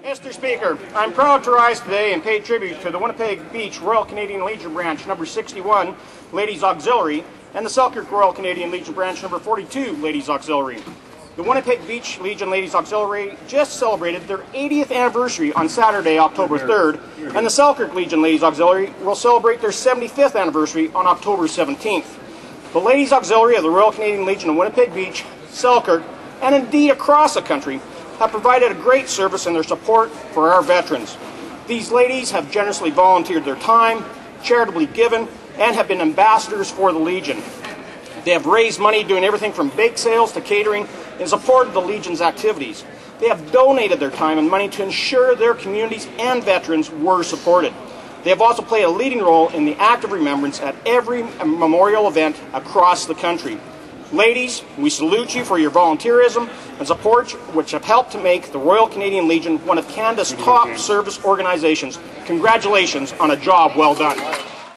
Mr. Speaker, I'm proud to rise today and pay tribute to the Winnipeg Beach Royal Canadian Legion Branch number 61, Ladies Auxiliary, and the Selkirk Royal Canadian Legion Branch number 42, Ladies Auxiliary. The Winnipeg Beach Legion Ladies Auxiliary just celebrated their 80th anniversary on Saturday, October 3rd, and the Selkirk Legion Ladies Auxiliary will celebrate their 75th anniversary on October 17th. The Ladies Auxiliary of the Royal Canadian Legion of Winnipeg Beach, Selkirk, and indeed across the country have provided a great service in their support for our veterans. These ladies have generously volunteered their time, charitably given, and have been ambassadors for the Legion. They have raised money doing everything from bake sales to catering in support of the Legion's activities. They have donated their time and money to ensure their communities and veterans were supported. They have also played a leading role in the act of remembrance at every memorial event across the country. Ladies, we salute you for your volunteerism and support which have helped to make the Royal Canadian Legion one of Canada's top service organizations. Congratulations on a job well done.